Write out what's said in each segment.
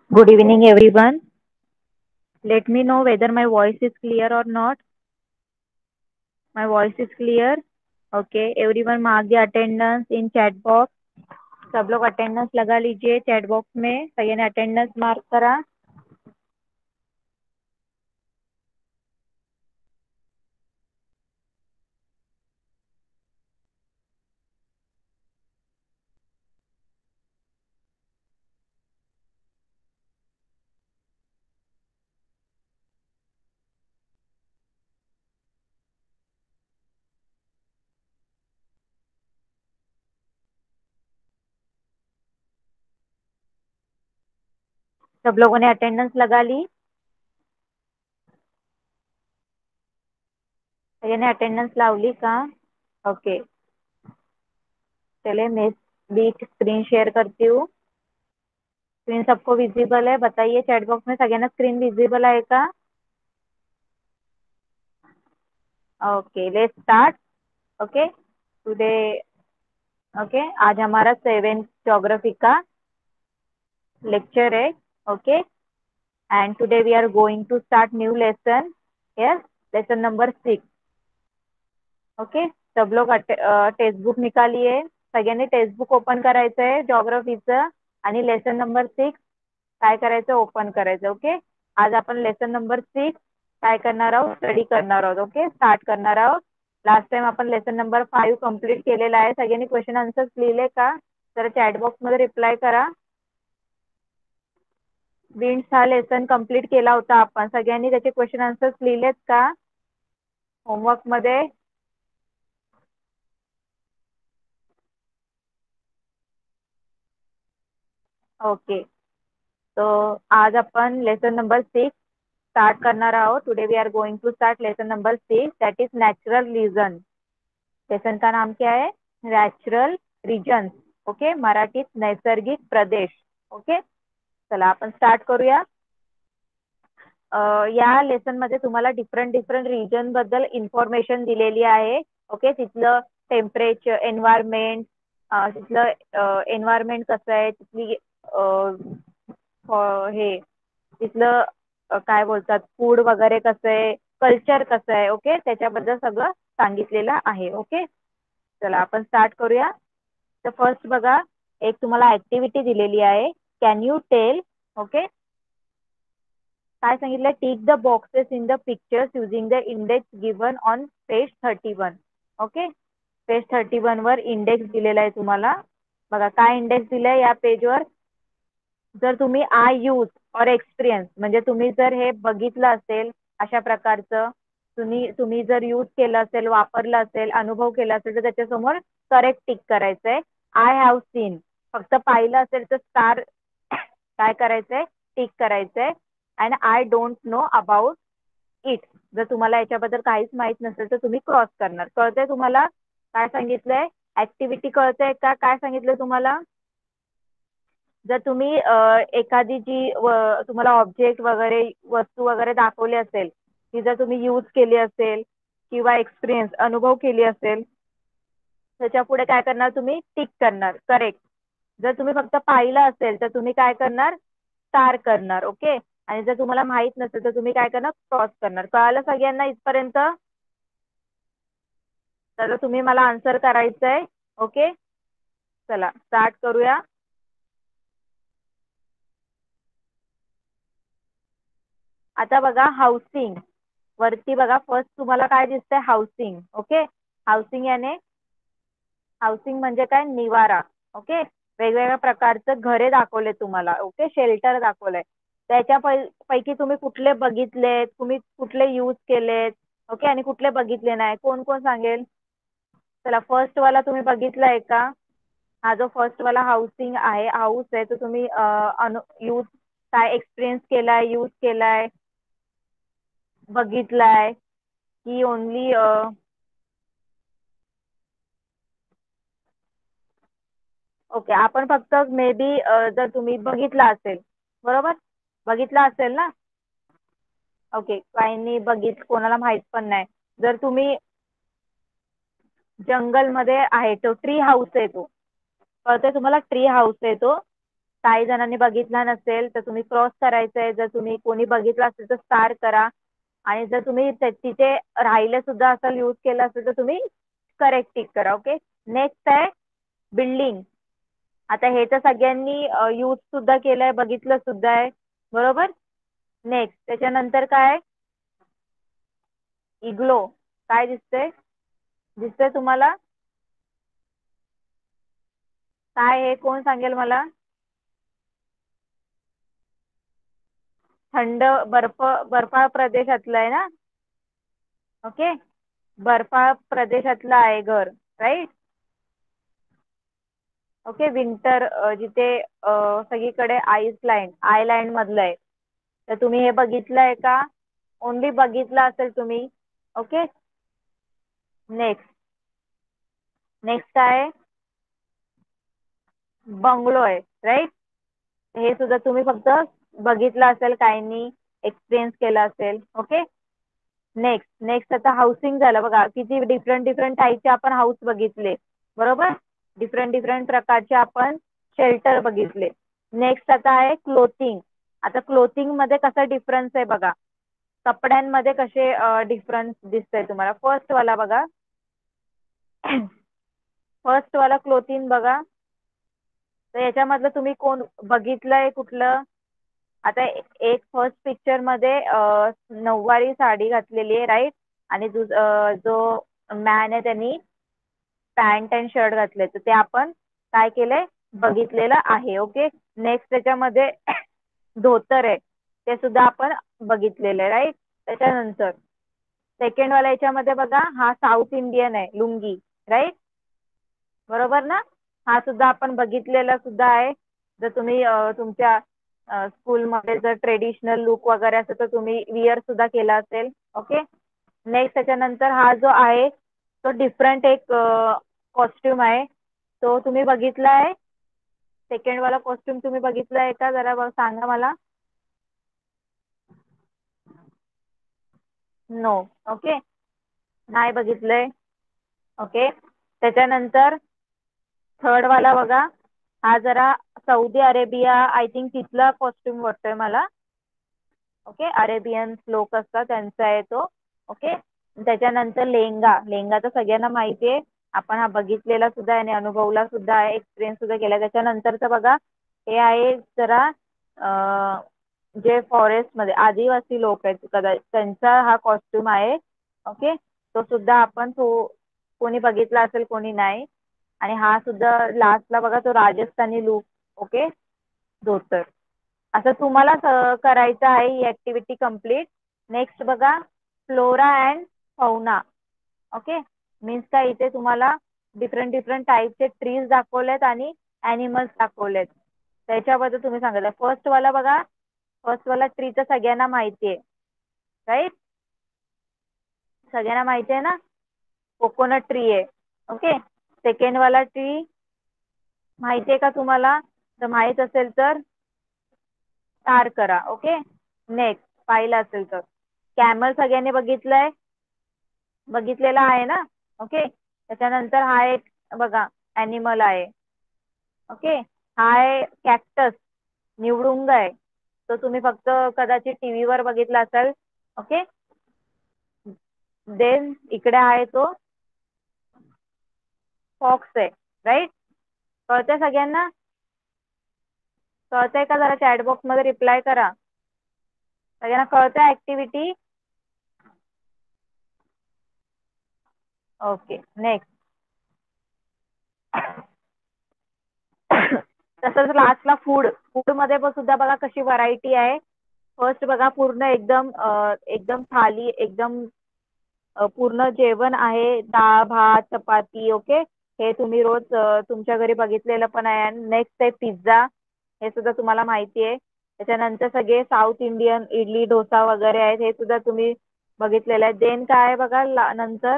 Good evening, everyone. Let me know whether my voice is clear or not. My voice is clear. Okay. Everyone mark the attendance in chat box. सब लोग attendance लगा लीजिए chat box में. सही ने attendance mark करा. सब लोगों ने attendance लगा ली. सगळ्यांनी अटेंडेंस लावली का? ओके. चलिए मैं भी स्क्रीन शेयर करती हूँ. स्क्रीन सबको विजिबल है? बताइए चैट बॉक्स में. सगळ्यांना स्क्रीन विजिबल आहे का? Okay, let's start. Okay. Today okay, आज हमारा 7th ज्योग्राफी का लेक्चर है. Okay. And today we are going to start new lesson. Yes, lesson number 6. Okay. सब लोग टेक्स्ट बुक निकालिए. सगळ्यांनी टेक्स्ट बुक ओपन करायचं आहे जॉग्राफीचं. आणि लेसन नंबर 6 काय करायचं? ओपन करायचं. ओके. आज आपण लेसन नंबर 6 काय करणार आहोत? स्टडी करणार आहोत. ओके, स्टार्ट करणार आहोत. लास्ट टाइम आपण लेसन नंबर 5 कम्प्लीट केलेला आहे. सगळ्यांनी क्वेश्चन आन्सर्स लिहिले का? तर चॅट बॉक्स मध्ये रिप्लाय करा. विंड्स हा लेसन कम्प्लीट केला होता आपण. सगळ्यांनी त्याचे क्वेश्चन आन्सर्स लिहिलेत का होमवर्क मध्ये? ओके. तो आज आपण लेसन नंबर 6 स्टार्ट करणार आहोत. Today we are going to start lesson number 6 that is natural region. Lesson का नाम क्या है? Natural regions. ओके, मराठीत नैसर्गिक प्रदेश. ओके. चला आपण स्टार्ट करूया. या लेसन मध्ये तुम्हाला डिफरंट डिफरंट रिजन बद्दल इन्फॉर्मेशन दिलेली आहे. ओके. तिथलं टेम्परेचर, एन्व्हायरमेंट, तिथलं एन्व्हायरमेंट कसं आहे, तिथली हे तिथलं काय बोलतात फूड वगैरे कसं आहे, कल्चर कसं आहे. ओके, त्याच्याबद्दल सगळं सांगितलेलं आहे. ओके. चला आपण स्टार्ट करूया. तर फर्स्ट बघा, एक तुम्हाला ऍक्टिव्हिटी दिलेली आहे. Can you tell? ओके. काय सांगितलं? Tick the boxes in the pictures using the index given on page 31. Okay. Page 31 वर इंडेक्स दिलेला आहे तुम्हाला. बघा काय इंडेक्स दिलाय या पेजवर. जर तुम्ही आय यूज और एक्सपिरियन्स म्हणजे तुम्ही जर हे बघितलं असेल अशा प्रकारचं, तुम्ही जर यूज केलं असेल, वापरलं असेल, अनुभव केला असेल, तर त्याच्यासमोर करेक्ट टिक करायचंय. आय हॅव सीन फक्त पाहिलं असेल तर स्टार काय करायचंय? टिक करायचंय. And I don't know about it. जर तुम्हाला याच्याबद्दल काहीच माहित नसेल तर तुम्ही क्रॉस करणार. कळतंय तुम्हाला काय सांगितलंय? ऍक्टिव्हिटी कळतंय का? काय सांगितलंय तुम्हाला? जर तुम्ही एखादी जी तुम्हाला ऑब्जेक्ट वगैरे, वस्तू वगैरे दाखवली असेल, ती जर तुम्ही यूज केली असेल किंवा एक्सपिरियन्स, अनुभव केली असेल, त्याच्या पुढे काय करणार? तुम्ही टिक करणार. करेक्ट. जर तुम्ही फक्त पाहिलं असेल तर तुम्ही काय करणार? स्टार करणार. ओके. आणि जर तुम्हाला माहित नसेल तर तुम्ही काय करणार? क्रॉस करणार. कळालं सगळ्यांना इथपर्यंत? तर तुम्ही मला आन्सर करायचंय. ओके. चला स्टार्ट करूया. आता बघा हाऊसिंग वरती बघा. फर्स्ट तुम्हाला काय दिसतंय? हाऊसिंग. ओके. हाऊसिंग याने हाऊसिंग म्हणजे काय? निवारा. ओके. वेगवेगळ्या प्रकारचं घरे दाखवले तुम्हाला. ओके. शेल्टर दाखवलंय. त्याच्या पैकी तुम्ही कुठले बघितलेत, तुम्ही कुठले यूज केलेत, ओके, आणि कुठले बघितले नाही, कोण कोण सांगेल? चला फर्स्ट वाला तुम्ही बघितलाय का? हा जो फर्स्ट वाला हाऊसिंग आहे, हाऊस आहे, तो तुम्ही यूज काय एक्सपिरियन्स केलाय, यूज केलाय, बघितलाय की ओनली? ओके. आपण फक्त मे बी जर तुम्ही बघितला असेल, बरोबर, बघितला असेल ना. ओके. काहींनी कोणाला माहित पण नाही. जर तुम्ही जंगल मध्ये आहे तो ट्री हाऊस आहे, तो कळतंय तुम्हाला? ट्री हाऊस आहे तो. काही जणांनी बघितला नसेल तर तुम्ही क्रॉस करायचंय, जर तुम्ही कोणी बघितला असेल तर स्टार करा, आणि जर तुम्ही तिथे राहिले सुद्धा असेल, यूज केलं असेल तर तुम्ही करेक्ट टिक करा. ओके. नेक्स्ट आहे बिल्डिंग. आता हे तर सगळ्यांनी यूज सुद्धा केलंय, बघितलं सुद्धा आहे, बरोबर. नेक्स्ट त्याच्यानंतर काय, इग्लो. काय दिसतंय, दिसतंय तुम्हाला काय, हे कोण सांगेल मला. थंड बर्फाळ प्रदेशातलं आहे ना. ओके. बर्फाळ प्रदेशातलं आहे घर, राईट. ओके. विंटर जिथे सगळीकडे आयलँड मधलं आहे. तर तुम्ही हे बघितलंय का, ओनली बघितलं असेल तुम्ही. ओके. नेक्स्ट नेक्स्ट काय, बंगलो आहे, राईट. हे सुद्धा तुम्ही फक्त बघितलं असेल, काहींनी एक्सपिरियन्स केला असेल. ओके. नेक्स्ट आता हाऊसिंग झालं. बघा किती डिफरंट डिफरंट टाईपचे आपण हाऊस बघितले, बरोबर. डिफरंट डिफरंट प्रकारचे आपण शेल्टर बघितले. नेक्स्ट आता आहे क्लोथिंग. आता क्लोथिंग मध्ये कसा डिफरन्स आहे बघा, कपड्यांमध्ये कसे डिफरन्स दिसतंय तुम्हाला. फर्स्ट वाला बघा, फर्स्ट वाला क्लोथिंग बघा. तर याच्यामधलं तुम्ही कोण बघितलंय कुठलं. आता एक फर्स्ट पिक्चर मध्ये नऊवारी साडी घातलेली आहे, राईट. आणि जो मॅन आहे त्यांनी पॅन्ट अँड शर्ट घातले, तर ते आपण काय केलंय, बघितलेलं आहे. ओके. नेक्स्ट त्याच्यामध्ये धोतर आहे, ते सुद्धा आपण बघितलेलं आहे, राईट. त्याच्यानंतर सेकंड वाला याच्यामध्ये बघा, हा साऊथ इंडियन आहे, लुंगी, राईट. बरोबर ना. हा सुद्धा आपण बघितलेला सुद्धा आहे. जर तुम्ही तुमच्या स्कूलमध्ये जर ट्रेडिशनल लुक वगैरे असेल तर तुम्ही विअर सुद्धा केला असेल. ओके. नेक्स्ट त्याच्यानंतर हा जो आहे तो डिफरंट एक कॉस्ट्युम आहे, तो तुम्ही बघितला आहे. सेकंड वाला कॉस्ट्युम तुम्ही बघितला आहे का, जरा सांगा मला. नो. ओके. नाही बघितलंय. ओके. त्याच्यानंतर थर्ड वाला बघा, हा जरा सौदी अरेबिया आय थिंक तिथला कॉस्ट्युम वाटतोय मला. ओके. अरेबियन लोक असतात त्यांचा आहे तो. ओके. त्याच्यानंतर लेहंगा. लेहंगा तर सगळ्यांना माहिती आहे, आपण हा बघितलेला सुद्धा आहे आणि अनुभवला सुद्धा आहे, एक्सपिरियन्स सुद्धा केला. त्याच्यानंतरचं बघा, हे आहे जरा जे फॉरेस्ट मध्ये आदिवासी लोक आहेत कदाचित त्यांचा हा कॉस्ट्युम आहे. ओके. तो सुद्धा आपण कोणी बघितला असेल, कोणी नाही. आणि हा सुद्धा लास्टला बघा, तो राजस्थानी लुक. ओके. धोतर. असं तुम्हाला करायचं आहे ही ऍक्टिव्हिटी कम्प्लीट. नेक्स्ट बघा, flora and fauna. Okay. Means काय, इथे तुम्हाला डिफरंट डिफरंट टाईपचे ट्रीज दाखवलेत आणि ॲनिमल्स दाखवलेत, त्याच्याबद्दल तुम्ही सांगितलं. फर्स्ट वाला बघा, फर्स्ट वाला ट्री तर सगळ्यांना माहिती आहे, राईट. सगळ्यांना माहिती आहे ना, कोकोनट ट्री आहे. ओके. सेकंड वाला ट्री माहिती आहे का तुम्हाला, तर माहित असेल तर स्टार करा. ओके. नेक्स्ट पाहिलं असेल तर कॅमल सगळ्यांनी बघितलंय, बघितलेला आहे ना. ओके. त्याच्यानंतर हा एक बघा ॲनिमल आहे. ओके. हा आहे कॅक्टस, निवडुंग आहे. तो तुम्ही फक्त कदाचित टीव्हीवर बघितला असेल. ओके. देन इकडे आहे तो फॉक्स आहे, राईट. कळतंय सगळ्यांना, कळतंय का, जरा चॅट बॉक्स मध्ये रिप्लाय करा. सगळ्यांना कळतंय ऍक्टिव्हिटी. ओके. नेक्स्ट तसंच लास्टला फूड. फूड मध्ये पण सुद्धा बघा कशी व्हरायटी आहे. फर्स्ट बघा, पूर्ण एकदम एकदम थाली, एकदम पूर्ण जेवण आहे, डाळ भात चपाती. ओके. हे तुम्ही रोज तुमच्या घरी बघितलेलं पण आहे. नेक्स्ट आहे पिझ्झा, हे सुद्धा तुम्हाला माहिती आहे. त्याच्यानंतर सगळे साऊथ इंडियन इडली डोसा वगैरे आहेत, हे सुद्धा तुम्ही बघितलेलं आहे. देन काय आहे बघा, नंतर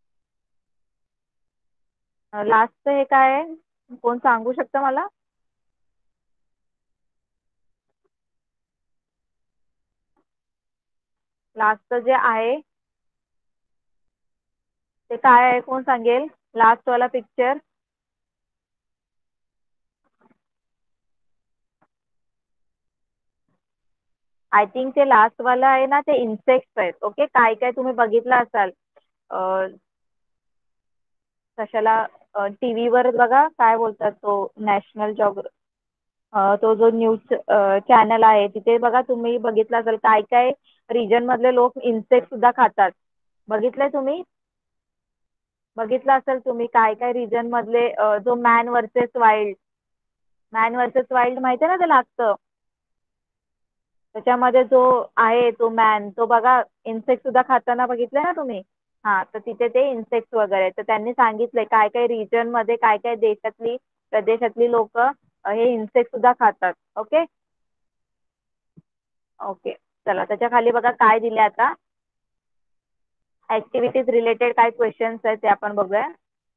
लास्ट हे काय आहे, कोण सांगू शकतं मला. लास्ट जे आहे ते काय आहे, कोण सांगेल. लास्ट वाला पिक्चर आय थिंक ते लास्ट वाला आहे ना, ते इन्सेक्ट्स आहेत. ओके, काय काय तुम्ही बघितलं असाल कशाला टीव्हीवर बघा, काय बोलतात तो नॅशनल तो जो न्यूज चॅनल आहे तिथे बघा, तुम्ही बघितलं असेल काय काय रिजन मधले लोक इन्सेक्ट सुद्धा खातात. बघितलंय तुम्ही? बघितलं असेल तुम्ही काय काय रिजन मधले जो मॅन वर्सेस वाईल्ड माहिती आहे ना ते लागतं, त्याच्यामध्ये जो आहे तो मॅन, तो बघा इन्सेक्ट सुद्धा खाताना बघितलंय ना तुम्ही. हा, तर तिथे ते इन्सेक्ट वगैरे, तर त्यांनी सांगितलंय काय काय रिजन मध्ये काय काय प्रदेशातली लोक हे इन्सेक्ट सुद्धा खातात. ओके ओके, चला त्याच्या खाली बघा काय दिले आता, ऍक्टिव्हिटीज रिलेटेड काय क्वेश्चन्स आहेत ते आपण बघूया.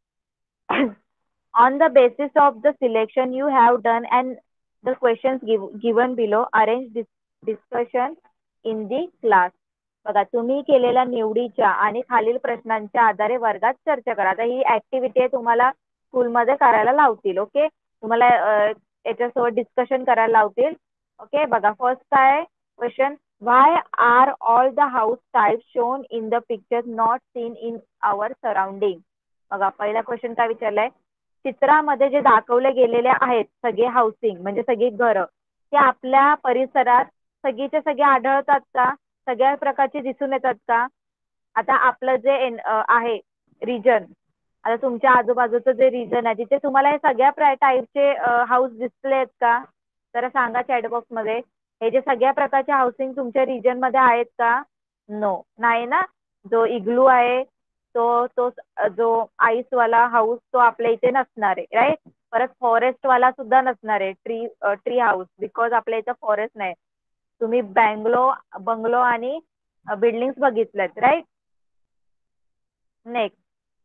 On the basis of the selection you have done and the questions given below, arrange discussion in the class. बघा, तुम्ही केलेल्या निवडीच्या आणि खालील प्रश्नांच्या आधारे वर्गात चर्चा करा. आता ही ऍक्टिव्हिटी आहे, तुम्हाला स्कूलमध्ये करायला लावतील. ओके, तुम्हाला याच्यासोबत डिस्कशन करायला लावतील. ओके, बघा फर्स्ट काय question, why are all the house types shown in the picture not seen in our surrounding. बघा पहिला क्वेश्चन काय विचारलाय, चित्रामध्ये जे दाखवले गेलेले आहेत सगळे हाऊसिंग म्हणजे सगळी घरं, ते आपल्या परिसरात सगळीचे सगळे आढळतात का, सगळ्या प्रकारचे दिसून येतात का. आता आपलं जे आहे रिजन, आता तुमच्या आजूबाजूचं जे रिजन आहे तिथे तुम्हाला हे सगळ्या टाईपचे हाऊस दिसले आहेत का, जरा सांगा चॅटबॉक्स मध्ये. हे जे सगळ्या प्रकारचे हाऊसिंग तुमच्या रिजन मध्ये आहेत का. नो, नाही ना. जो इग्लू आहे तो तो जो आईस वाला हाऊस तो आपल्या इथे नसणार आहे, राईट. परत फॉरेस्ट वाला सुद्धा नसणार आहे, ट्री हाऊस, बिकॉज आपल्या इथं फॉरेस्ट नाही. तुम्ही बंगलो आणि बिल्डिंग बघितल्यात, राईट. नेक्स्ट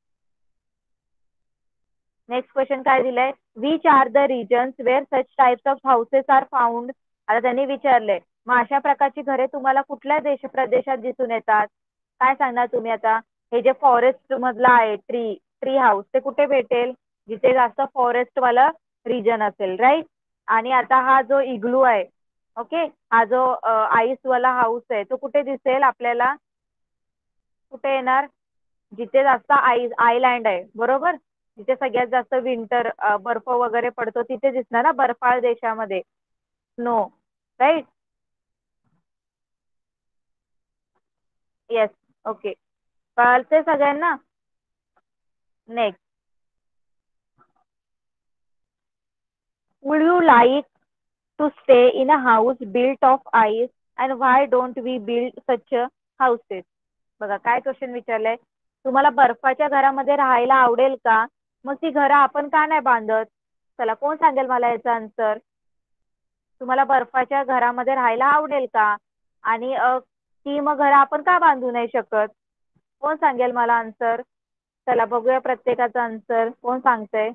नेक्स्ट क्वेश्चन काय दिलंय, which are the regions where such types of houses are found. आता त्यांनी विचारलंय, मग अशा प्रकारची घरे तुम्हाला कुठल्या प्रदेशात दिसून येतात. काय सांगणार तुम्ही आता. हे जे फॉरेस्ट मधलं आहे ट्री हाऊस, ते कुठे भेटेल, जिथे जास्त फॉरेस्ट वाला रिजन असेल, राईट. आणि आता हा जो इग्लू आहे, ओके, हा जो आईस वाला हाऊस आहे, तो कुठे दिसेल आपल्याला, कुठे येणार, जिथे जास्त आयलँड आहे, बरोबर. जिथे सगळ्यात जास्त विंटर बर्फ वगैरे पडतो तिथे दिसणार ना, बर्फाळ देशामध्ये. Snow, right. येस, ओके, कळते सगळ्यांना. Next, would you like to stay in a house built of ice and why don't we build such houses. बघा काय क्वेश्चन विचारलंय, तुम्हाला बर्फाच्या घरामध्ये राहायला आवडेल का, मग ती घरं आपण का नाही बांधत. चला कोण सांगेल मला याचा आन्सर. तुम्हाला बर्फाच्या घरामध्ये राहायला आवडेल का, आणि ती मग घरं आपण का बांधू नाही शकत. कोण सांगेल मला आन्सर. चला बघूया प्रत्येकाचा आन्सर कोण सांगतंय.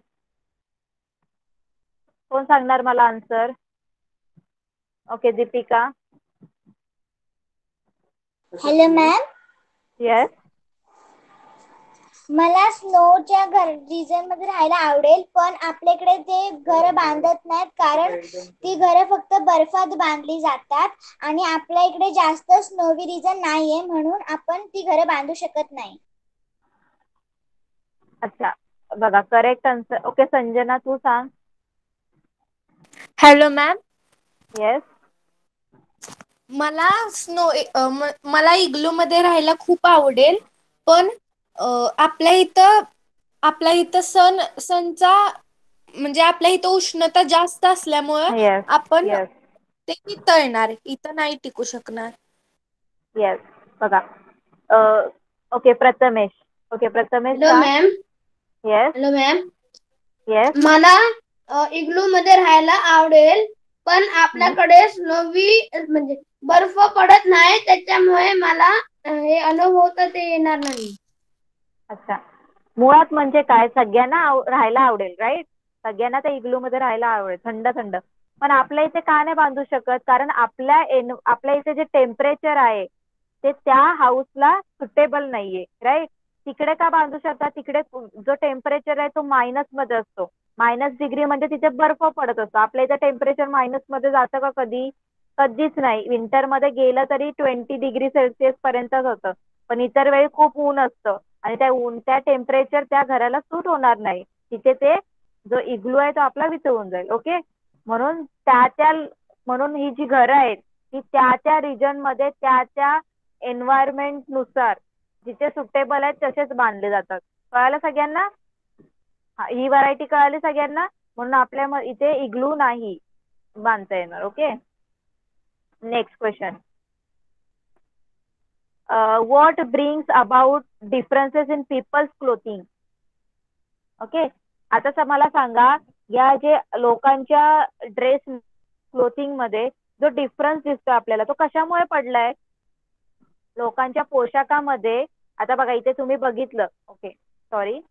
कोण सांगणार मला answer. Okay, Deepika. Hello ma'am. Yes. मला स्नोच्या रिजन मध्ये राहायला आवडेल, पण आपल्याकडे ते घर बांधत नाहीत, कारण ती घरं फक्त बर्फात बांधली जातात आणि आपल्या इकडे जास्त स्नोवी रिजन नाहीये, म्हणून आपण ती घरं बांधू शकत नाही. अच्छा, बघा करेक्ट आन्सर. ओके, संजना तू सांग. Hello ma'am. येस. मला मला इग्लू मध्ये राहायला खूप आवडेल, पण आपल्या इथं सणचा म्हणजे आपल्या इथं उष्णता जास्त असल्यामुळे येस. आपण येस. ते इथं येणार, इथं नाही टिकू शकणार. येस, बघा okay Prathamesh. Okay Prathamesh hello सांग. Ma'am. Yes. Hello ma'am. Yes. मला इग्लू मध्ये राहायला आवडेल, पण आपल्याकडे स्नोवी म्हणजे बर्फ पडत नाही, त्याच्यामुळे मला हे अनुभवता ते येणार नाही. अच्छा, मुळात म्हणजे काय, सगळ्यांना राहायला आवडेल, राईट. सगळ्यांना त्या इग्लू मध्ये राहायला आवडेल, थंड थंड. पण आपल्या इथे का नाही बांधू शकत, कारण आपल्या इथे जे टेम्परेचर आहे ते त्या हाऊसला सुटेबल नाहीये, राईट. तिकडे का बांधू शकतात, तिकडे जो टेम्परेचर आहे तो मायनस मध्ये असतो. -डिग्री म्हणजे तिथे बर्फ पडत असतो. आपल्या इथे टेम्परेचर मायनस मध्ये जातं का कधी. कधीच नाही. विंटरमध्ये गेलं तरी 20 डिग्री सेल्सिअस पर्यंतच होतं. पण इतर वेळी खूप ऊन असतं आणि त्या टेम्परेचर त्या घराला सूट होणार नाही. तिथे ते जो इग्लू आहे तो आपला वितळून जाईल. ओके. म्हणून म्हणून ही जी घरं आहेत ती त्या रिजन मध्ये त्या एन्व्हायरमेंट नुसार जिथे सुटेबल आहेत तसेच बांधले जातात. कळालं सगळ्यांना? ही व्हरायटी कळाली सगळ्यांना? म्हणून आपल्या इथे इग्लू नाही बांधता येणार. Okay. Next question. what brings about differences in people's clothing? Okay. आता मला सांगा, या जे लोकांच्या ड्रेस क्लोथिंग मध्ये जो डिफरन्स दिसतो आपल्याला तो कशामुळे पडलाय? लोकांच्या पोशाखामध्ये. आता बघा इथे तुम्ही बघितलं. Okay sorry.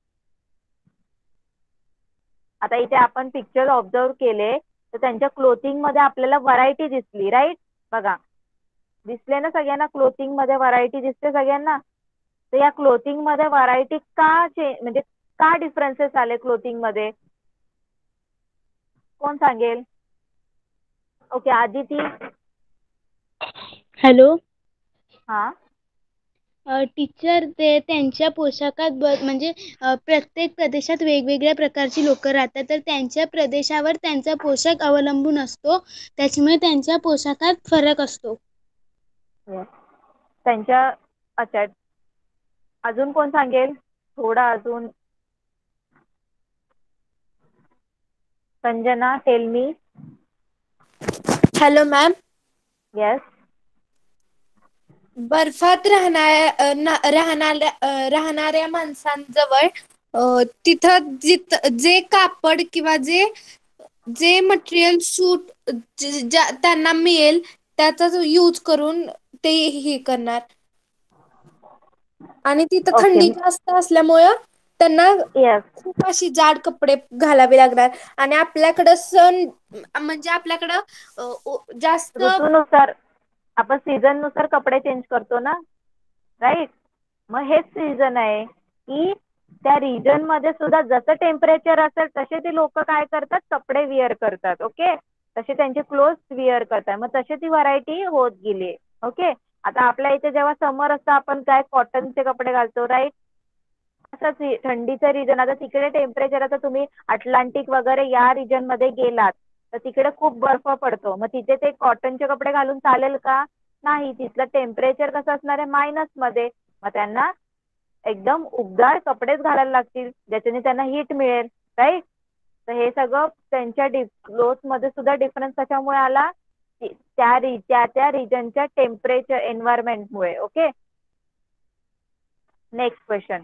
आता इथे आपण पिक्चर ऑब्झर्व केले तर त्यांच्या क्लोथिंग मध्ये आपल्याला व्हरायटी दिसली. राईट. बघा दिसले ना सगळ्यांना? क्लोथिंग मध्ये व्हरायटी दिसते सगळ्यांना. तर या क्लोथिंग मध्ये व्हरायटी म्हणजे का डिफरन्सेस आले क्लोथिंग मध्ये? कोण सांगेल? ओके आदिती. हॅलो हा. टीचर, ते त्यांच्या पोशाखात म्हणजे प्रत्येक प्रदेशात वेगवेगळ्या प्रकारची लोक राहतात, तर त्यांच्या प्रदेशावर त्यांचा पोशाख अवलंबून असतो, त्याच्यामुळे त्यांच्या पोशाखात फरक असतो. त्यांच्या अच्छा अजून कोण सांगेल? थोडा अजून. Sanjana tell me. Hello ma'am. Yes. बर्फात राहणाऱ्या माणसांजवळ तिथं जे कापड किंवा जे मटेरियल सूट त्यांना मिळेल त्याचाच यूज करून ते हे करणार. आणि तिथं ओके. थंडी जास्त असल्यामुळं त्यांना येस. खूप अशी जाड कपडे घालावे लागणार. आणि आपल्याकडं म्हणजे आपल्याकडं जास्त ऋतूनुसार आपण सीझन नुसार कपडे चेंज करतो ना. राईट. मग हेच सीझन आहे की त्या रिजन मध्ये सुद्धा जसं टेम्परेचर असेल तसे ते लोक काय करतात? कपडे विअर करतात. ओके. तसे त्यांचे क्लोथ विअर करतात. मग तशी ती व्हरायटी होत गेली. ओके. आता आपल्या इथे जेव्हा समर असतं आपण काय कॉटनचे कपडे घालतो. राईट. असंच थंडीचं रिजन. आता तिकडे टेम्परेचर, आता तुम्ही अटलांटिक वगैरे या रिजन मध्ये गेलात तर तिकडे खूप बर्फ पडतो. मग तिथे ते कॉटनचे कपडे घालून चालेल का? नाही. तिथलं टेम्परेचर कसं असणार आहे? मायनस मध्ये. मग त्यांना एकदम उबदार कपडेच घालायला लागतील ज्याच्याने त्यांना हीट मिळेल. राईट. तर हे सगळं त्यांच्या क्लोथ मध्ये सुद्धा डिफरन्स कशामुळे आला? त्या रिजनच्या टेम्परेचर एन्व्हायरमेंटमुळे. Okay. Next question.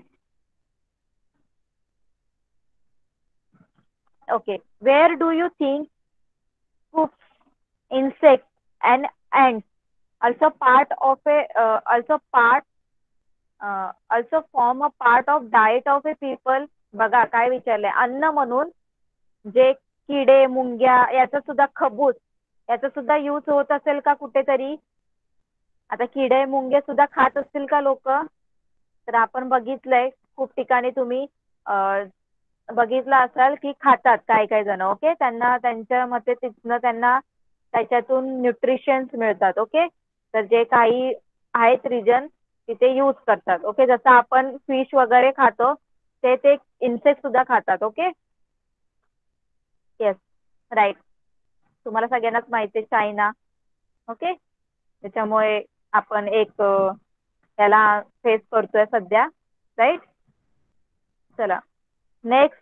Okay, where do you think cooks, insects, and ants also form a part of diet of a people? बघा काय विचारलंय. अन्न म्हणून जे किडे मुंग्या याचा सुद्धा खबूस याचा सुद्धा यूज होत असेल का कुठेतरी? आता किडे मुंगे सुद्धा खात असतील का लोक? तर आपण बघितलंय खूप ठिकाणी तुम्ही बघितलं असाल की खातात काही काही जण. ओके. त्यांना त्यांच्या मते तिथनं त्यांना त्याच्यातून न्यूट्रिशन्स मिळतात. ओके. तर जे काही आहेत रिजन तिथे यूज करतात. ओके. जसं आपण फिश वगैरे खातो ते इन्सेक्ट सुद्धा खातात. ओके. येस. राईट. तुम्हाला सगळ्यांनाच माहिती आहे चायना. ओके. त्याच्यामुळे आपण एक त्याला फेस करतोय सध्या. राईट. चला next.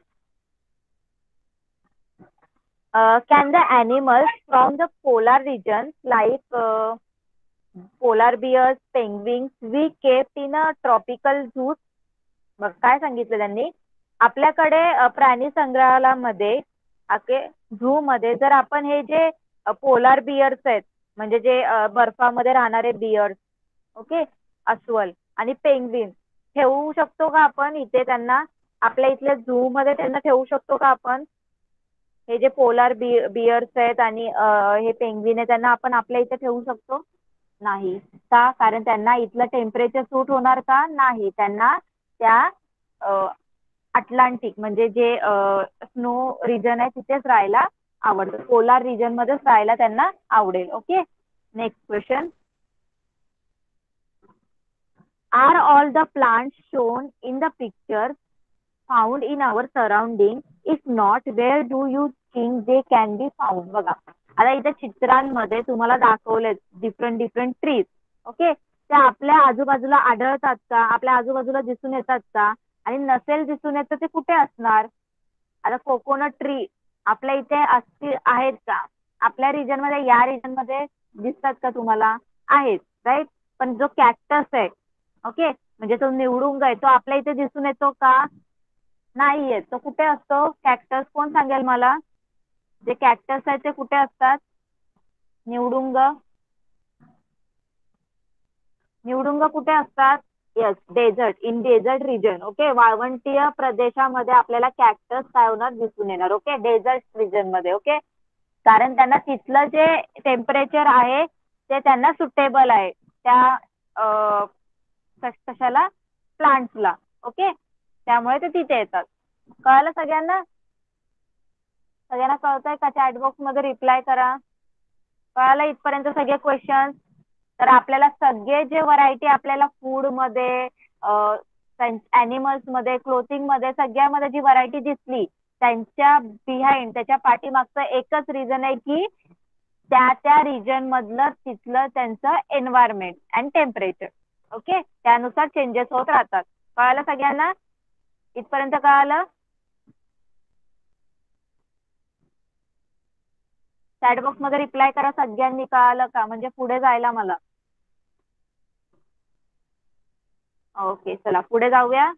can the animals from the polar regions like polar bears, penguins be kept in a tropical zoos? मग काय सांगितलं त्यांनी? आपल्याकडे प्राणी संग्रहालयामध्ये झू मध्ये जर आपण हे जे पोलार बियर्स आहेत म्हणजे जे बर्फामध्ये राहणारे बियर्स, ओके, अस्वल आणि पेंग्विन ठेवू शकतो का आपण इथे? त्यांना आपल्या इथल्या झू मध्ये त्यांना ठेवू शकतो का आपण? हे जे पोलार बियर्स आहेत आणि हे पेंग्विन आहे त्यांना आपण आपल्या इथे ठेवू शकतो? नाही. का? कारण त्यांना इथलं टेम्परेचर सूट होणार का? नाही. त्यांना त्या अटलांटिक म्हणजे जे स्नो रिजन आहे तिथेच राहायला आवडतं, पोलार रिजन मध्ये राहायला त्यांना आवडेल. Okay, next question. Are all the plants shown in the picture found in our surrounding? If not, where do you think they can be found? बघा, आता इथे चित्रांमध्ये तुम्हाला दाखवले डिफरंट ट्रीज. ओके, त्या आपल्या आजूबाजूला आढळतात का? आपल्या आजूबाजूला दिसून येतात का? आणि नसेल दिसून येत तर ते कुठे असणार? आता कोकोनट ट्री आपल्या इथे आहेत का? आपल्या रिजन मध्ये, या रिजन मध्ये दिसतात का तुम्हाला? आहेत, राईट. पण जो कॅक्टस आहे, ओके, म्हणजे तो निवडुंग आहे, तो आपल्या इथे दिसून येतो का? नाहीये. तो कुठे असतो कॅक्टस? कोण सांगेल मला? जे कॅक्टस आहे ते कुठे असतात? निवडुंग, निवडुंग कुठे असतात? Yes, desert, in desert region. Okay, वाळवंटीय प्रदेशामध्ये आपल्याला कॅक्टस काय होणार? दिसून येणार. ओके, डेझर्ट रिजन मध्ये. ओके, कारण त्यांना तिथलं जे टेम्परेचर आहे ते त्यांना सुटेबल आहे त्या कशाला? प्लांट्सला. ओके, त्यामुळे ते तिथे येतात. कळालं सगळ्यांना? सगळ्यांना कळतंय का? चॅट बॉक्स मध्ये रिप्लाय करा. कळालं इथपर्यंत सगळे क्वेश्चन? तर आपल्याला सगळे जे व्हरायटी आपल्याला फूड मध्ये, अॅनिमल्स मध्ये, क्लोथिंग मध्ये, सगळ्यामध्ये जी व्हरायटी दिसली त्यांच्या बिहाइंड, त्याच्या पाठीमागचं एकच रिझन आहे की त्या रिजन मधलं तिथलं त्यांचं एन्व्हायरमेंट अँड टेम्परेचर. ओके, त्यानुसार चेंजेस होत राहतात. कळालं सगळ्यांना? इथपर्यंत कळालं? चॅट बॉक्स मध्ये रिप्लाय करा सगळ्यांनी. कळालं का? म्हणजे पुढे जायला मला. ओके, चला पुढे जाऊया.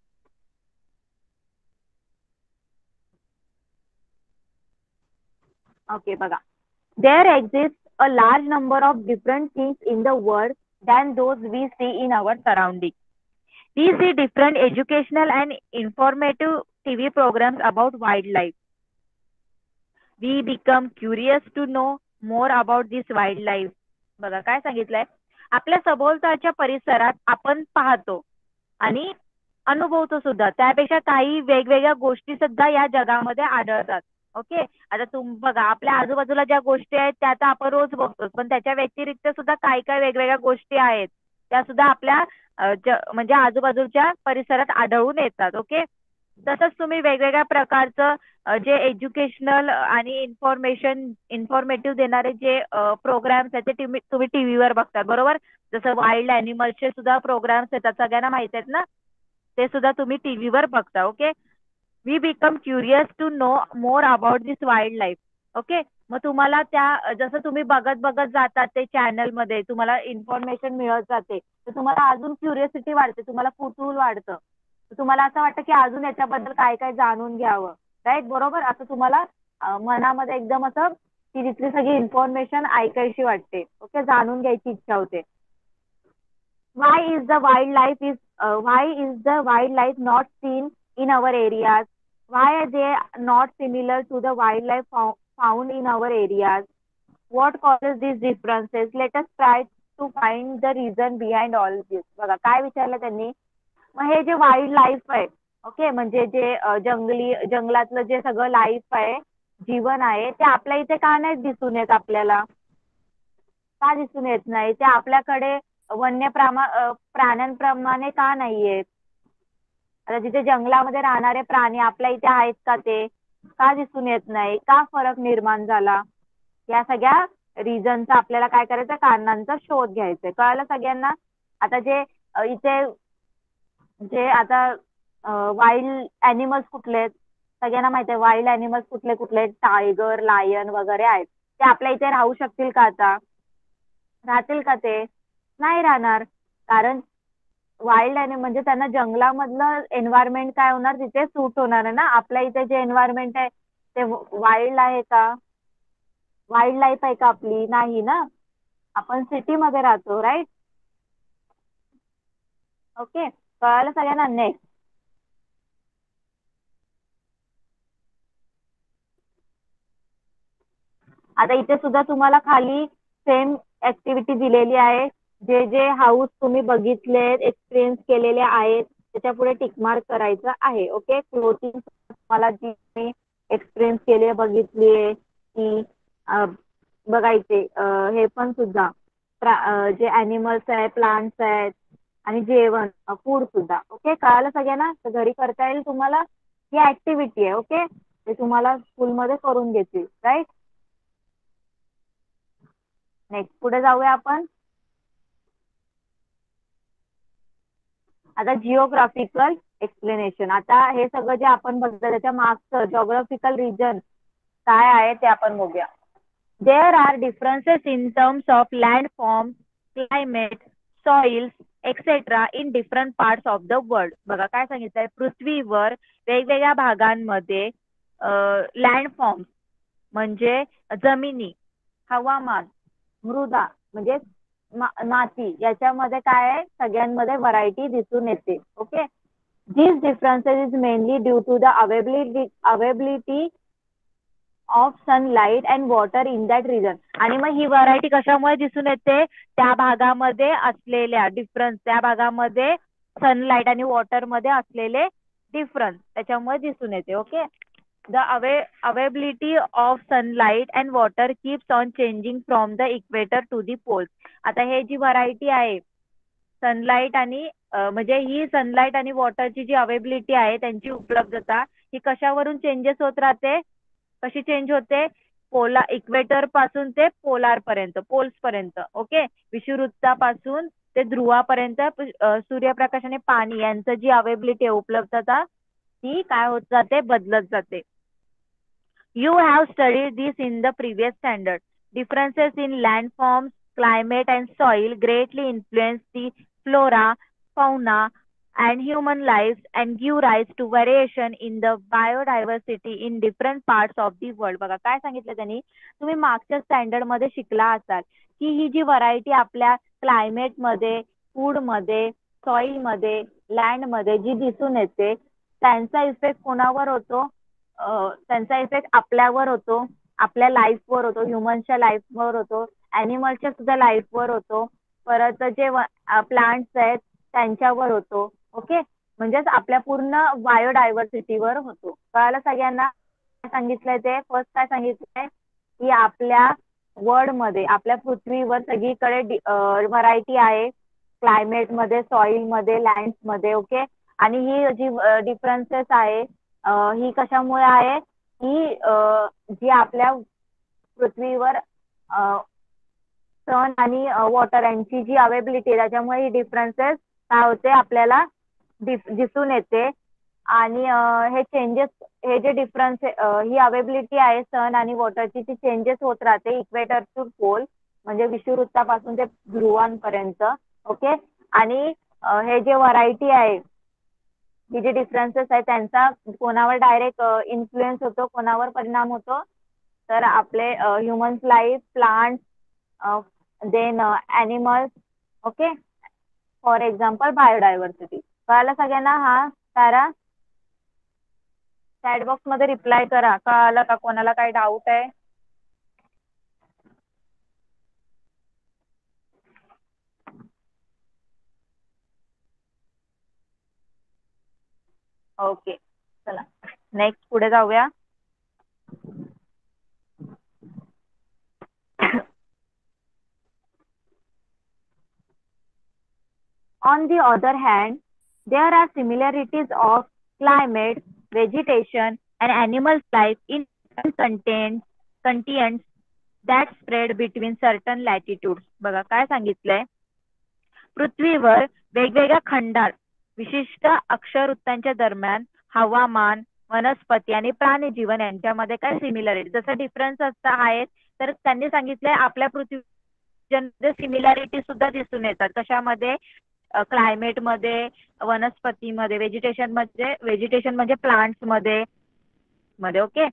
ओके, बघा. There exist a large number of different things in the world than those we see in our surrounding. We see different educational and informative TV programs about wildlife. We become curious to know more about this wildlife. बघा काय सांगितलंय? आपल्या सभोवतालच्या परिसरात आपण पाहतो आणि अनुभवतो सुद्धा. त्यापेक्षा काही वेगवेगळ्या गोष्टी सुद्धा या जगामध्ये आढळतात. ओके, आता बघा, आपल्या आजूबाजूला ज्या गोष्टी आहेत त्या तर आपण रोज बघतो, पण त्याच्या व्यतिरिक्त सुद्धा काही काही वेगवेगळ्या गोष्टी आहेत त्या सुद्धा आपल्या म्हणजे आजूबाजूच्या परिसरात आढळून येतात. ओके, तसंच तुम्ही वेगवेगळ्या प्रकारचं जे एज्युकेशनल आणि इन्फॉर्मेटिव्ह देणारे जे प्रोग्राम्स आहेत ते तुम्ही टीव्हीवर बघतात, बरोबर. जसं वाईल्ड अॅनिमल्सचे सुद्धा प्रोग्राम्स येतात, सगळ्यांना माहिती आहेत ना, ते सुद्धा तुम्ही टीव्हीवर बघता. Okay, we become curious to know more about this wildlife. Okay, मग तुम्हाला त्या जसं तुम्ही बघत बघत जातात ते चॅनलमध्ये तुम्हाला इन्फॉर्मेशन मिळत जाते, तर तुम्हाला अजून क्युरियोसिटी वाढते, तुम्हाला कुतूहल वाढतं, तुम्हाला असं वाटतं की अजून याच्याबद्दल काय काय जाणून घ्यावं, राईट, बरोबर. असं तुम्हाला मनामध्ये एकदम असं ती तिथली सगळी इन्फॉर्मेशन ऐकायची वाटते. ओके, जाणून घ्यायची इच्छा होते. why is the wildlife not seen in our areas? Why are they not similar to the wildlife found in our areas? What causes these differences? Let us try to find the reason behind all this. बघा काय विचारलं त्यांनी. मग हे जे wild life आहे, okay, म्हणजे जे जंगलातलं जे सगळं लाईफ आहे, जीवन आहे, ते आपल्या इथे का नाही दिसून येत? आपल्याला का दिसून येत नाही? ते आपल्याकडे प्राण्यांप्रमाणे का नाही आहेत? आता जिथे जंगलामध्ये राहणारे प्राणी आपल्या इथे आहेत का? ते का दिसून येत नाही? का फरक निर्माण झाला? या सगळ्या रिझनचा आपल्याला काय करायचं? कारणांचा शोध घ्यायचा. कळालं सगळ्यांना? आता जे इथे जे आता वाईल्ड अॅनिमल्स कुठले आहेत? सगळ्यांना माहिती आहे वाईल्ड अॅनिमल्स कुठले कुठले? टायगर, लायन वगैरे आहेत. ते आपल्या इथे राहू शकतील का? आता राहतील का? ते नाही राहणार, कारण वाईल्ड अॅनिमल म्हणजे त्यांना जंगलामधलं एन्व्हायरमेंट काय होणार? तिथे सूट होणार आहे ना. आपल्या इथे जे एन्व्हायरमेंट आहे ते वाईल्ड आहे का? वाईल्ड लाईफ आहे का आपली? नाही ना, आपण सिटीमध्ये राहतो, राईट. ओके, कळालं सगळ्यांना? नेक्स्ट, आता इथे सुद्धा तुम्हाला खाली सेम ऍक्टिव्हिटी दिलेली आहे. जे जे हाऊस तुम्ही बघितले, एक्सपिरियन्स केलेले आहेत, त्याच्या पुढे टिकमार्क करायचं आहे. ओके, क्लोथिंग तुम्हाला जी तुम्ही एक्सपिरियन्स केली, बघितली आहे, की बघायचे हे पण सुद्धा जे ॲनिमल्स आहेत, प्लांट्स आहेत आणि जेवण फूड सुद्धा. ओके, कळालं सगळ्यांना? तर घरी करता येईल तुम्हाला. ही ऍक्टिव्हिटी आहे. ओके, ते तुम्हाला स्कूलमध्ये करून घेतील. राईट. नेक्स्ट पुढे जाऊया आपण. आता जिओग्राफिकल एक्सप्लेनेशन. आता हे सगळं जे आपण बघतो त्याच्या मागचं जॉग्राफिकल रिजन काय आहे ते आपण बघूया. There are differences in terms of landform, climate, soils etcetera in different parts of the world. बघा काय सांगितलंय, पृथ्वीवर वेगवेगळ्या भागांमध्ये लँडफॉर्म्स म्हणजे जमिनी, हवामान, मृदा म्हणजे माती, याच्यामध्ये काय आहे, सगळ्यांमध्ये व्हरायटी दिसून येते. Okay, these differences is mainly due to the availability of sunlight and water in that region. आणि मग ही व्हरायटी कशामुळे दिसून येते, त्या भागामध्ये असलेल्या डिफरन्स, त्या भागामध्ये सनलाईट आणि वॉटर मध्ये असलेले डिफरन्स त्याच्यामुळे दिसून येते. Okay, the availability of sunlight and water keeps on changing from the equator to the poles. आता हे जी व्हरायटी आहे सनलाईट आणि म्हणजे ही सनलाईट आणि वॉटरची जी अवेबिलिटी आहे त्यांची उपलब्धता ही कशावरून चेंजेस होत राहते, कशी चेंज होते, इक्वेटर पासून ते पोलार पर्यंत, पोल्स पर्यंत. ओके, विषुववृत्तापासून ते ध्रुवापर्यंत सूर्यप्रकाश आणि पाणी यांचं जी अवेबिलिटी आहे, उपलब्धता, ती काय होत जाते, बदलत जाते. You have studied this in the previous standard. Differences in landforms, climate and soil greatly influence the flora, fauna and human lives and give rise to variation in the biodiversity in different parts of the world. बघा काय सांगितलं त्यांनी, तुम्ही मागच्या standard मध्ये शिकला असाल की ही जी व्हरायटी आपल्या क्लायमेट मध्ये, फूड मध्ये, सॉइल मध्ये, लँड मध्ये जी दिसून येते त्यांचा इफेक्ट कोणावर होतो, त्यांचा इफेक्ट आपल्यावर होतो, आपल्या लाईफवर होतो, ह्युमन्सच्या लाईफवर होतो, ॲनिमल्सच्या सुद्धा लाईफवर होतो, परत जे प्लांट्स आहेत त्यांच्यावर होतो. ओके, म्हणजेच आपल्या पूर्ण बायोडायव्हर्सिटीवर होतो. कळालं सगळ्यांना? काय सांगितलंय ते, फर्स्ट काय सांगितलंय की आपल्या वर्ल्ड मध्ये, आपल्या पृथ्वीवर सगळीकडे व्हरायटी आहे, क्लायमेट मध्ये, सॉइल मध्ये, लँड मध्ये. ओके, आणि ही जी डिफरन्सेस आहे ही कशामुळे आहे, ही जी आपल्या पृथ्वीवर सन आणि वॉटर यांची जी अवेबिलिटी आहे त्याच्यामुळे ही डिफरन्सेस काय होते आपल्याला दिसून येते. आणि हे चेंजेस, हे जे डिफरन्स, ही अवेबिलिटी आहे सन आणि वॉटरची, ती चेंजेस होत राहते इक्वेटर टू पोल म्हणजे विषुववृत्तापासून ते ध्रुवांपर्यंत. ओके, आणि हे जे व्हरायटी आहे, हे जे डिफरन्सेस आहे त्यांचा कोणावर डायरेक्ट इन्फ्लुएन्स होतो, कोणावर परिणाम होतो, तर आपले humans life, plants, then animals. Okay, for example biodiversity. कळालं सगळ्यांना? हा तारा चॅट बॉक्स मध्ये रिप्लाय करा, कळालं का, कोणाला काही डाऊट आहे? ओके, चला नेक्स्ट पुढे जाऊया. On the other hand, there are similarities of climate, vegetation, and animal life in different continents that spread between certain latitudes. बघा काय सांगितलंय, पृथ्वीवर वेगवेगळ्या खंडात विशिष्ट अक्षवृत्तांच्या दरम्यान हवामान, वनस्पती आणि प्राणीजीवन यांच्यामध्ये काय सिमिलरिटी, जसं डिफरन्स आहेत, तर त्यांनी सांगितलंय आपल्या पृथ्वीमध्ये सिमिलॅरिटी सुद्धा दिसून येतात. कशामध्ये, क्लायमेट मध्ये, वनस्पतीमध्ये, व्हेजिटेशन म्हणजे प्लांट्स मध्ये. ओके,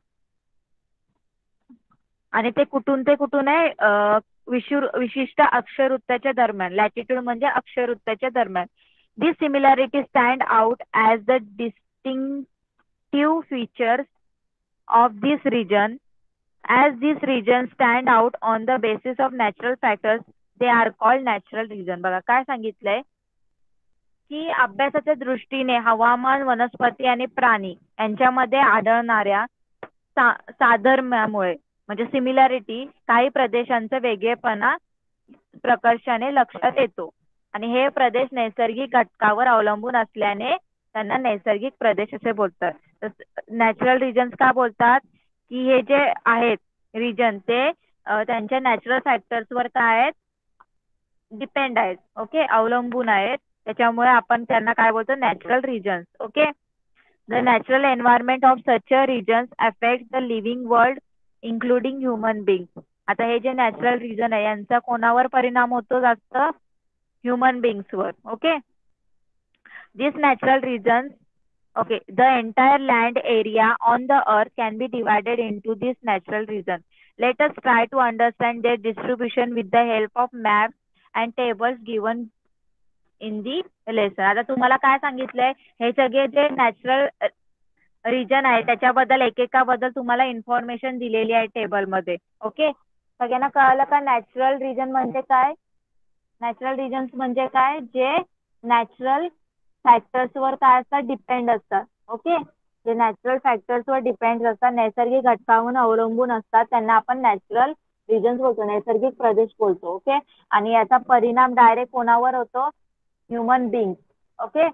आणि ते कुठून आहे, विशिष्ट अक्षवृत्ताच्या दरम्यान, लॅटिट्यूड म्हणजे अक्षवृत्ताच्या दरम्यान. This similarity stand out as the distinctive features of this region. As these regions stand out on the basis of natural factors, they are called natural region. बघा काय सांगितलंय की अभ्यासाच्या दृष्टीने हवामान, वनस्पती आणि प्राणी यांच्यामध्ये आढळणाऱ्या साधर्म्यामुळे म्हणजे सिमिलॅरिटी काही प्रदेशांचा वेगळेपणा प्रकर्षाने लक्षात येतो आणि हे प्रदेश नैसर्गिक घटकावर अवलंबून असल्याने त्यांना नैसर्गिक प्रदेश असे बोलतात. नॅचरल रिजन्स का बोलतात की हे जे आहेत रिजन ते त्यांच्या नॅचरल फॅक्टर्सवर काय आहेत डिपेंड आहेत. ओके, अवलंबून आहेत. त्याच्यामुळे आपण त्यांना काय बोलतो natural regions. Okay, the natural environment of such a regions affect the living world including human being. आता हे जे नॅचरल रिजन आहे यांचा कोणावर परिणाम होतो जास्त ह्युमन बिंग्सवर. Okay, this natural regions okay, the entire land area on the earth can be divided into this natural region. Let us try to understand their distribution with the help of maps and tables given in the lesson. आता तुम्हाला काय सांगितलंय हे सगळे जे natural region आहे त्याच्याबद्दल एकेकाबद्दल तुम्हाला इन्फॉर्मेशन दिलेली आहे टेबल मध्ये. ओके, सगळ्यांना कळालं का नॅचरल रिजन म्हणजे काय? नॅचरल रिजन्स म्हणजे काय जे नॅचरल फॅक्टर्सवर काय असतात डिपेंड असतात. ओके, जे नॅचरल फॅक्टर्सवर डिपेंड असतात नैसर्गिक घटकांवर अवलंबून असतात त्यांना आपण नॅचरल रिजन्स बोलतो, नैसर्गिक प्रदेश बोलतो. ओके, आणि याचा परिणाम डायरेक्ट कोणावर होतो ह्युमन बिंग. ओके,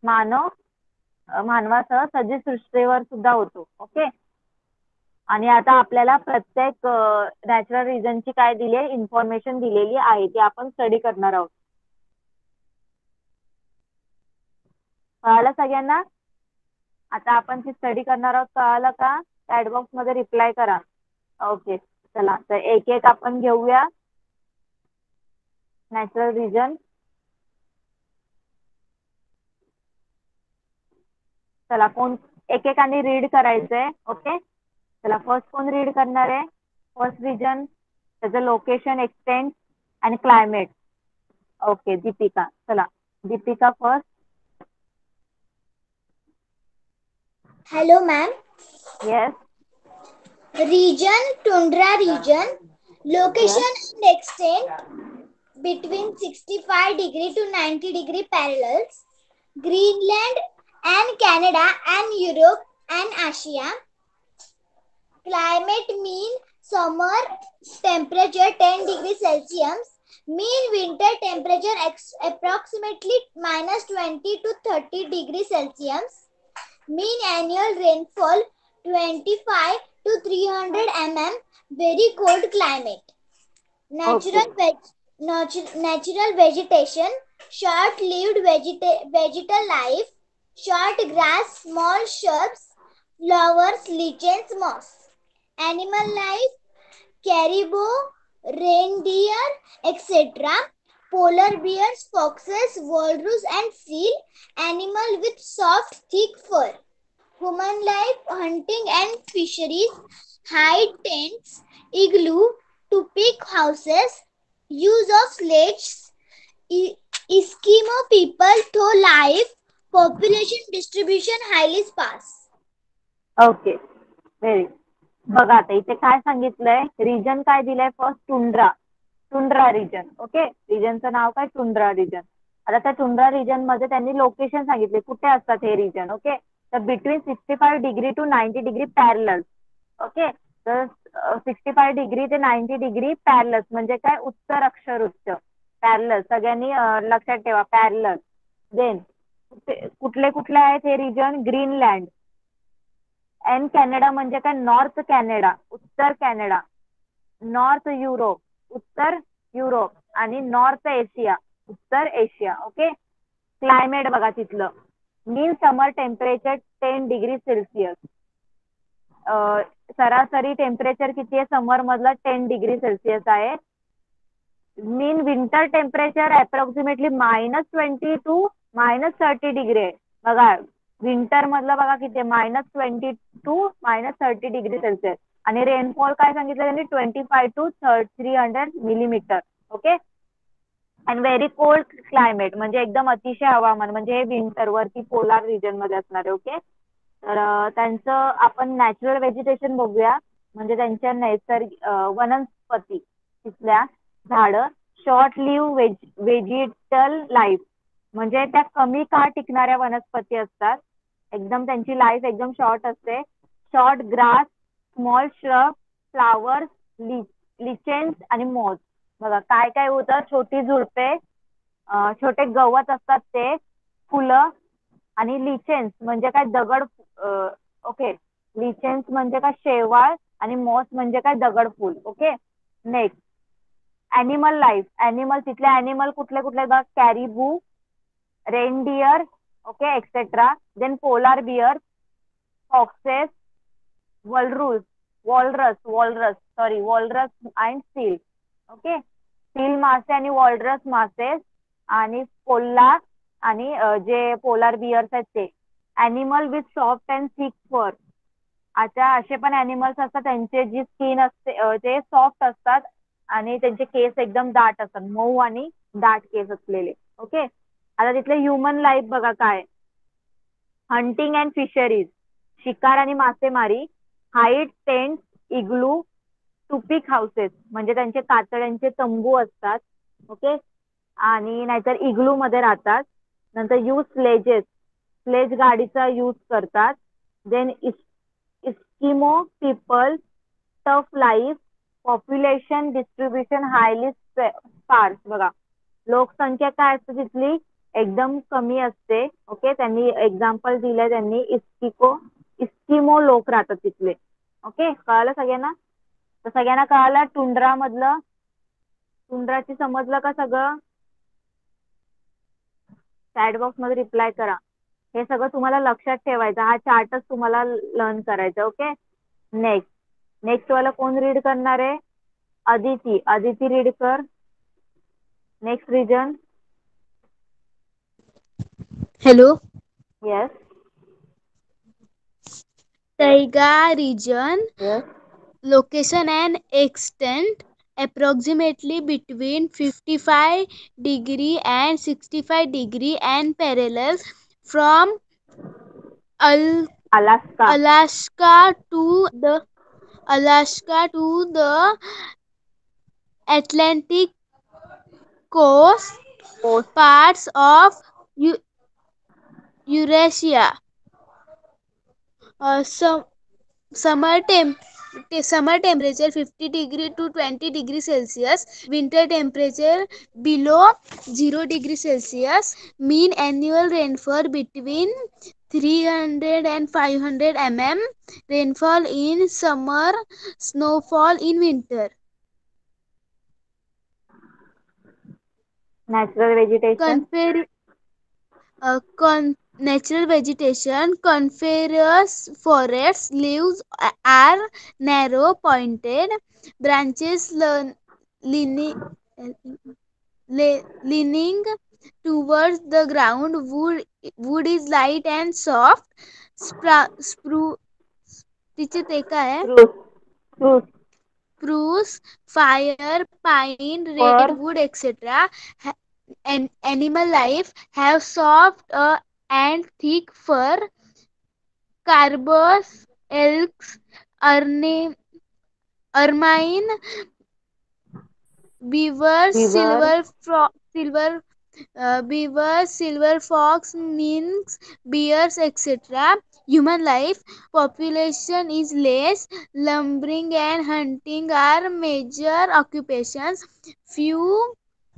मानवासह सजीव सृष्टीवर सुद्धा होतो. ओके, आणि आता आपल्याला प्रत्येक नॅचरल रिजनची काय दिली आहे इन्फॉर्मेशन दिलेली आहे ती आपण स्टडी करणार आहोत. कळालं सगळ्यांना? आता आपण ती स्टडी करणार आहोत. कळालं का? चॅट बॉक्स मध्ये रिप्लाय करा. ओके, चला तर एक एक आपण घेऊया नॅचरल रिजन. चला कोण एकेकाने रीड करायचंय. ओके, चला फर्स्ट कोण रीड करणार आहे? फर्स्ट रिजन, त्याचं लोकेशन, एक्सटेंट आणि क्लायमेट. ओके, दीपिका. चला Deepika first. Hello, ma'am. Yes. Region, tundra region. Location and extent between 65° to 90° parallels. Greenland and Canada and Europe and Asia. Climate mean summer temperature 10 degrees Celsius. Mean winter temperature approximately -20 to 30 degrees Celsius. Mean annual rainfall 25 to 300 mm. Very cold climate. Natural vegetation. Short-lived vegetal life. Short grass, small shrubs, flowers, lichens, moss. Animal life. Caribou, reindeer, etc. Polar bears, foxes, walrus and seal. Animal with soft, thick fur. Human life, hunting and fisheries. Hide tents, igloo, tupik houses. Use of sledges. Eskimo people to life. Population distribution highly sparse. Okay, very. बघा आता इथे काय सांगितलंय region काय दिलंय first tundra region. Okay, रिजनचं नाव काय टुंड्रा रिजन. आता त्या टुंड्रा रिजन मध्ये त्यांनी लोकेशन सांगितले कुठे असतात हे रिजन. ओके, तर बिटवीन 65° to 90° पॅरलल. ओके, तर 65° ते 90° पॅरलल म्हणजे काय उत्तर अक्षर उच्च पॅरलल. सगळ्यांनी लक्षात ठेवा पॅरलल. देन कुठले कुठले आहेत हे रिजन? ग्रीनलँड अँड कॅनडा म्हणजे काय नॉर्थ कॅनडा उत्तर कॅनडा, नॉर्थ युरोप उत्तर युरोप आणि नॉर्थ एशिया उत्तर एशिया. ओके, क्लायमेट बघा तिथलं mean summer temperature 10 degree Celsius. सरासरी टेम्परेचर किती आहे समर मधलं 10 डिग्री सेल्सिअस आहे. Mean winter temperature approximately -20 to -30° आहे. बघा विंटर मधलं बघा किती -20 टू -30° सेल्सिअस. आणि रेनफॉल काय सांगितलं त्यांनी 25 to 300 millimetre. Okay, and very cold climate म्हणजे एकदम अतिशय हवामान म्हणजे हे विंटर वरती पोलार रिजन मध्ये असणार आहे. ओके, तर त्यांचं आपण नॅचरल व्हेजिटेशन बघूया म्हणजे त्यांच्या नैसर्गिक वनस्पती तिथल्या झाडं. शॉर्ट लिव्ह व्हेजिटल लाईफ म्हणजे त्या कमी काळ टिकणाऱ्या वनस्पती असतात. एकदम त्यांची लाईफ एकदम शॉर्ट असते. Short grass, small shrub, flowers, lichens आणि मॉस. बघा काय काय होतं, छोटी झुडपे, छोटे गवत असतात ते, फुलं आणि लिचेन्स म्हणजे काय दगड. ओके, लिचेन्स म्हणजे काय शेवाळ आणि मॉस म्हणजे काय दगडफूल. Okay. Next animal life. Animal, तिथले ॲनिमल कुठले कुठले बघ, caribou, reindeer, okay etcetera. Then polar bear, foxes, walrus, walrus and seal. Okay. Seal मासे आणि वॉलरस मासे आणि कोल्हा आणि जे पोलार बियर्स आहेत ते. Animal with soft and thick fur. आता असे पण ॲनिमल्स असतात त्यांचे जी स्किन असते ते सॉफ्ट असतात आणि त्यांचे केस एकदम दाट असतात, मऊ आणि दाट केस असलेले. ओके. आता तिथले ह्युमन लाईफ बघा काय, हंटिंग अँड फिशरीज, शिकार आणि मासेमारी, hide, tent, igloo, tupik houses म्हणजे त्यांचे कातड्यांचे तंबू असतात. ओके. आणि नाहीतर इग्लू मध्ये राहतात. नंतर यूज स्लेज गाडीचा यूज करतात. Then Eskimo people, tough life, population distribution highly sparse. बघा लोकसंख्या काय असते तिथली, एकदम कमी असते. ओके. त्यांनी एक्झाम्पल दिलंय, त्यांनी इस्किमो लोक राहतात तिथले. ओके, कळालं सगळ्यांना? तर सगळ्यांना कळालं टुंड्रा मधलं, टुंड्राची समजलं का सगळं? चॅट बॉक्स मध्ये रिप्लाय करा. हे सगळं तुम्हाला लक्षात ठेवायचं, हा चार्टच तुम्हाला लर्न करायचा. ओके. नेक्स्ट वाला कोण रीड करणार आहे? अदिती रीड कर. Next region. Hello. Yes. Taiga region, yes. location and extent approximately between 55 degree and 65 degree and parallel from Alaska. Alaska to the Atlantic coast, post. parts of Eurasia. Summer temperature 50 degree to 20 degree Celsius. Winter temperature below 0 degree Celsius. Mean annual rainfall between 300 and 500 mm. Rainfall in summer, snowfall in winter. Natural vegetation. Natural vegetation, coniferous forests. Leaves are narrow pointed, branches leaning towards the ground. Wood is light and soft. तिचे ते काय आहे? Spruce, fire, pine, Fir. redwood, etc. Animal life have soft and thick fur. Carbos, elks, ermine, beavers, Beaver. silver fox, minks, bears, etc. Human life population is less. Lumbering and hunting are major occupations. Few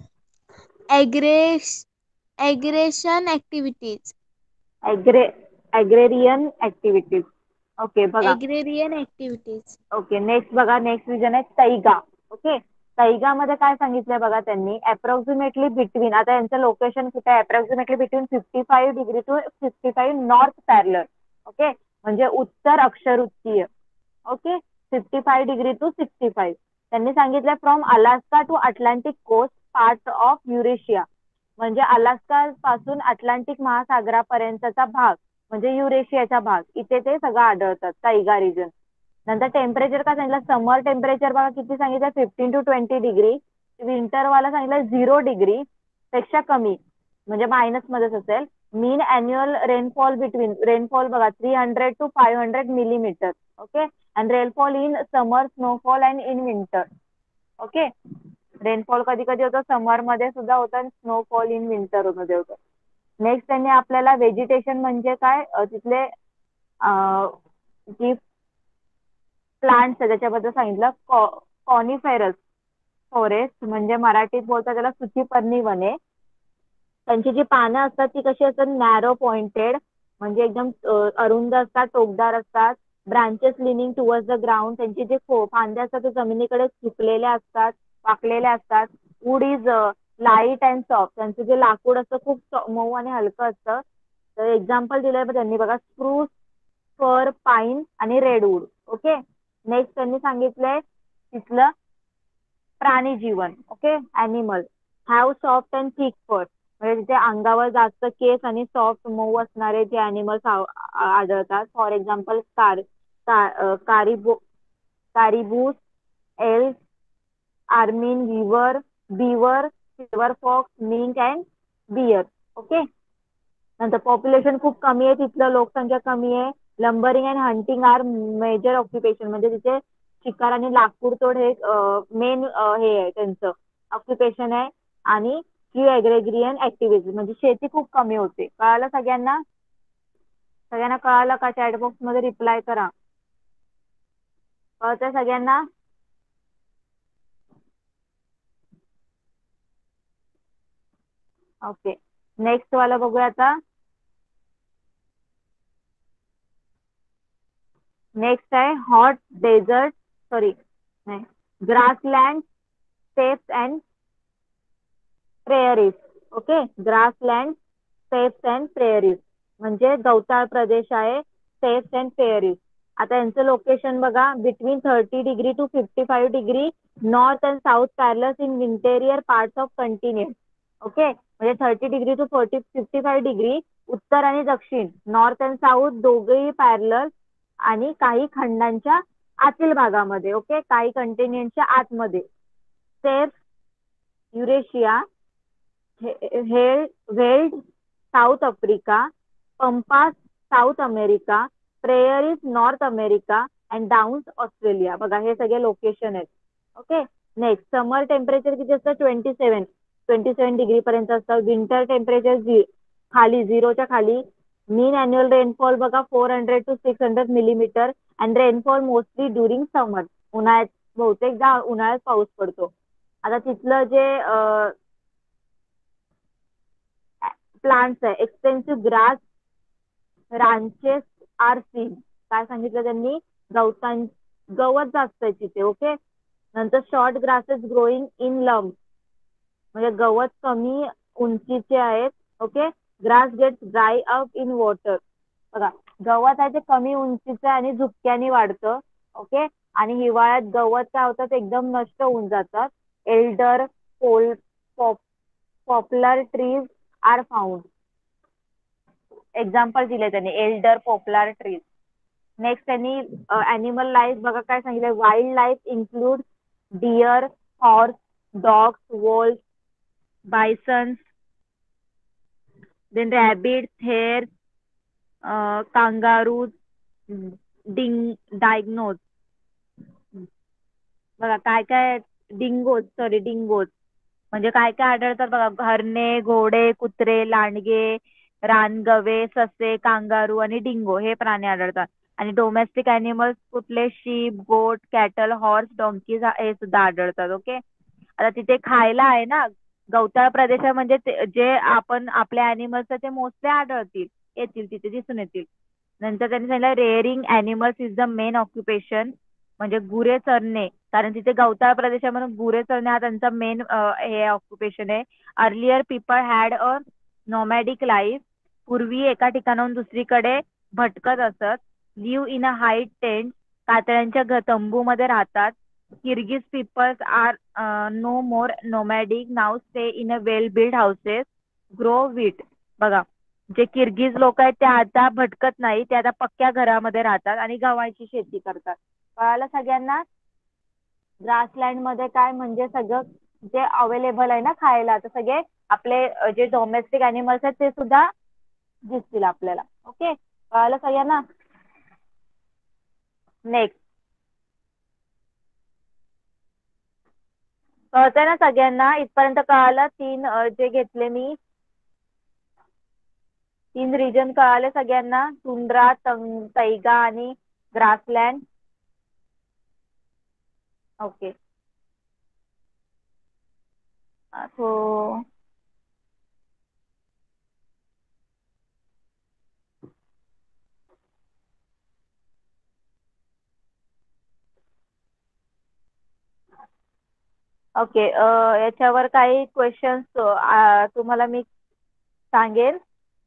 aggression activities. Agrarian activities. Okay बघा. Agrarian activities. Okay. Next बघा, next region आहे taiga. Okay. तैगामध्ये काय सांगितलंय बघा त्यांनी, approximately between, आता यांचं location कुठे आहे, approximately between 55 degree to 55 north parallel. Okay, म्हणजे उत्तर अक्षवृत्तीय. ओके. 55 degree to 65. त्यांनी सांगितलंय from Alaska to Atlantic coast, part of Eurasia. म्हणजे अलास्का पासून अटलांटिक महासागरापर्यंतचा भाग म्हणजे युरेशियाचा भाग, इथे ते सगळं आढळतात तैगा रिजन. नंतर टेम्परेचर काय सांगितलं, समर टेम्परेचर बघा किती सांगितलं, 15 टू 20 डिग्री. विंटर वाला सांगितलं 0 डिग्री पेक्षा कमी, म्हणजे मायनस मध्येच असेल. मीन अॅन्युअल रेनफॉल बघा 300 to 500 millimetre. Okay. And rainfall in summer, snowfall and in winter. Okay. Rainfall कधी कधी होतं समर मध्ये सुद्धा होतं आणि स्नोफॉल इन विंटर मध्ये होतं. नेक्स्ट त्यांनी आपल्याला व्हेजिटेशन म्हणजे काय, तिथले जी प्लांट्स आहे त्याच्याबद्दल सांगितलं. कॉनिफेरस फॉरेस्ट म्हणजे मराठीत बोलतात त्याला सूचीपर्णी वने. त्यांची जी पानं असतात ती कशी असतात, नॅरो पॉइंटेड म्हणजे एकदम अरुंद असतात, टोकदार असतात. Branches leaning towards the ground. त्यांचे जे फांद्या असतात ते जमिनीकडे झुकलेल्या असतात, वाकलेल्या असतात. Wood is light and soft. त्यांचं जे लाकूड असतं खूप मऊ आणि हलकं असतं. तर एक्झाम्पल दिलंय त्यांनी बघा, स्प्रूस, फर, पाईन आणि रेडवूड. ओके. नेक्स्ट त्यांनी सांगितलंय तिथलं प्राणी जीवन. Okay. Animal have soft and thick fur म्हणजे तिथे अंगावर जास्त केस आणि सॉफ्ट मऊ असणारे जे ॲनिमल्स आढळतात. For example caribous, elk, ermine, beaver, silver fox, mink and bear. Okay. नंतर पॉप्युलेशन खूप कमी आहे तिथलं, लोकसंख्या कमी आहे. Lumbering and hunting are major occupation म्हणजे तिथे शिकार आणि लाकूड तोड हे मेन हे आहे त्यांचं ऑक्युपेशन आहे. आणि ॲग्रेरियन ऍक्टिव्हिटी म्हणजे शेती खूप कमी होते. कळालं सगळ्यांना? सगळ्यांना कळालं का? चॅट बॉक्स मध्ये रिप्लाय करा. कळतंय सगळ्यांना? ओके. नेक्स्ट वाला बघूया आता. नेक्स्ट आहे हॉट डेझर्ट नाही grassland steppes and prairies. Okay. Grassland steppes and prairies म्हणजे गवताळ प्रदेश आहे, स्टेप्स अँड प्रेयरीज. आता यांचं लोकेशन बघा, between 30 to 55 north and south parallels in interior parts of continent. Okay. म्हणजे 30 to 55 उत्तर आणि दक्षिण, नॉर्थ अँड साऊथ दोघेही पॅरलल आणि काही खंडांच्या आतील भागामध्ये. ओके. काही कंटिनेंटच्या आतमध्ये. Steppes Eurasia, veld South Africa, pampas South America, prairies North America and downs Australia. बघा हे सगळे लोकेशन आहेत. ओके. नेक्स्ट समर टेम्परेचर किती असतं? 27 डिग्री पर्यंत असतं. विंटर टेम्परेचर खाली 0च्या खाली. मीन अॅन्युअल रेनफॉल बघा 400 to 600 millimetre and rainfall mostly during summer. उन्हाळ्यात बहुतेकदा उन्हाळ्यात पाऊस पडतो. आता तिथलं जे प्लांट्स आहे, extensive grass ranches are seen. काय सांगितलं त्यांनी? गवत जास्त आहे तिथे. ओके. नंतर शॉर्ट ग्रासेस ग्रोईंग इन लंब म्हणजे गवत कमी उंचीचे आहेत. Okay. Grass gets dry up in water. बघा गवत आहे ते कमी उंचीचं आणि झुपक्याने वाढतं. ओके. आणि हिवाळ्यात गवत काय होतात एकदम नष्ट होऊन जातात. Alder, poplar trees are found. Example दिले त्यांनी एल्डर, पॉप्युलर ट्रीज. नेक्स्ट त्यांनी ॲनिमल लाईफ बघा काय सांगितलं. Wild life include deer, horse, dogs, voles, bisons, then rabbit, hare, kangaroos, dingoes. बघा काय काय डिंगोज म्हणजे काय काय आढळतात बघा. हरणे, घोडे, कुत्रे, लांडगे, रानगवे, ससे, कांगारू आणि डिंगो हे प्राणी आढळतात. आणि डोमेस्टिक अॅनिमल्स कुठले? Sheep, goat, cattle, horse, donkeys हे सुद्धा आढळतात. ओके. आता तिथे खायला आहे ना गवताळ प्रदेश म्हणजे जे आपण आपल्या अॅनिमल्स ते मोस्टली येतील तिथे दिसून येतील. नंतर त्यांनी सांगितलं rearing animals is the main occupation म्हणजे गुरे चरणे. कारण तिथे गवताळ प्रदेशामध्ये गुरे चरणे हा त्यांचा मेन हे ऑक्युपेशन आहे. Earlier people had a nomadic life. पूर्वी एका ठिकाणाहून दुसरीकडे भटकत असत. Live in a hide tent कातळ्यांच्या तंबूमध्ये राहतात. Kirghiz peoples are no more nomadic now stay in a well build houses grow wheat. बघा जे किर्गिज लोक आहेत ते आता भटकत नाही, ते आता पक्क्या घरामध्ये राहतात आणि गव्हाची शेती करतात. कळालं सगळ्यांना? ग्रासलँड मध्ये काय म्हणजे सगळं जे अवेलेबल आहे ना खायला तर सगळे आपले जे डोमेस्टिक अॅनिमल्स आहेत ते सुद्धा दिसतील आपल्याला. ओके. कळालं सगळ्यांना? नेक्स्ट कळतंय ना सगळ्यांना? इथपर्यंत कळालं? जे घेतले मी 3 रिजन कळाले सगळ्यांना? टुंड्रा, तैगा आणि ग्रासलँड. ओके तो ओके याच्यावर काही क्वेश्चन्स तुम्हाला मी सांगेन.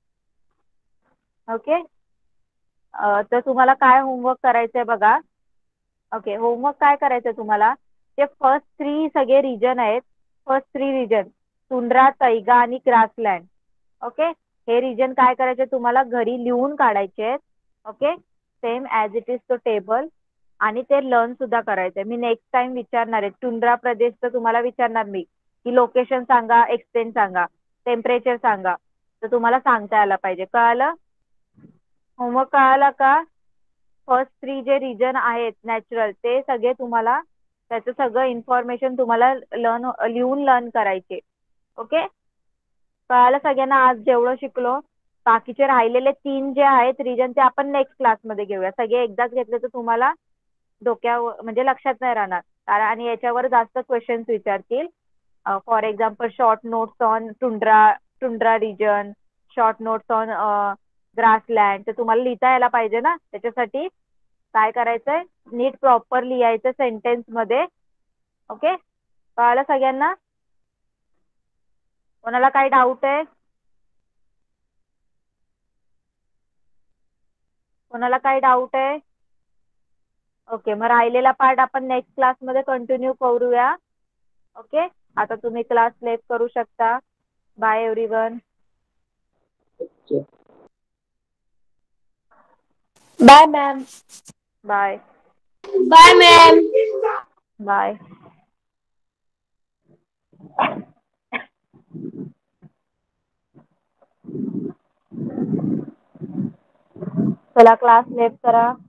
ओके तर तुम्हाला काय होमवर्क करायचंय बघा. ओके होमवर्क काय करायचंय तुम्हाला, ते फर्स्ट 3 सगळे रिजन आहेत. फर्स्ट 3 रिजन टुंड्रा, तैगा आणि ग्रासलँड. ओके हे रिजन काय करायचे तुम्हाला घरी लिहून काढायचे आहेत. Okay same as it is to table, आणि ते लर्न सुद्धा करायचंय. मी नेक्स्ट टाइम विचारणार आहे टुंड्रा प्रदेशचं तुम्हाला विचारणार मी की लोकेशन सांगा, एक्सटेंट सांगा, टेम्परेचर सांगा. तर तुम्हाला सांगता यायला पाहिजे. कळालं? होमवर्क कळाला का? फर्स्ट 3 जे रिजन आहेत नॅचरल ते सगळे तुम्हाला त्याचं सगळं इन्फॉर्मेशन तुम्हाला लिहून लर्न करायचे. ओके कळालं सगळ्यांना आज जेवढं शिकलो? बाकीचे राहिलेले 3 जे आहेत रिजन ते आपण नेक्स्ट क्लासमध्ये घेऊया. सगळे एकदाच घेतले तर तुम्हाला डोक्यावर म्हणजे लक्षात नाही राहणार. कारण आणि याच्यावर जास्त क्वेश्चन्स विचारतील. For example short notes on tundra region, short notes on grassland. तर तुम्हाला लिहिता यायला पाहिजे ना, त्याच्यासाठी काय करायचंय नीट प्रॉपर लिहायचं सेंटेन्स मध्ये. ओके कळालं सगळ्यांना? कोणाला काही डाऊट आहे? कोणाला काही डाऊट आहे? ओके मग राहिलेला पार्ट आपण नेक्स्ट क्लासमध्ये कंटिन्यू करूया. ओके आता तुम्ही क्लास लेफ्ट करू शकता. Bye everyone. Bye ma'am. Bye bye ma'am. Bye. चला क्लास लेफ्ट करा.